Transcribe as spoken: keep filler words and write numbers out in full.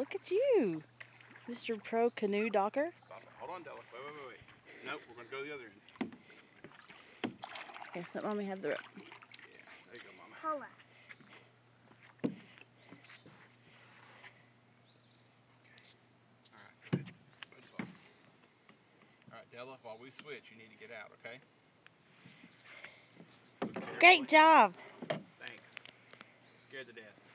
look at you, Mister Pro Canoe Docker. Stop it. Hold on, Della. Wait, wait, wait, wait. Nope, we're going to go to the other end. Okay, let Mommy have the rope. Yeah, there you go, Mama. Pull us. Alright, go ahead. Put us off. Alright, Della, while we switch, you need to get out, okay? So Great job. Thanks. Scared to death.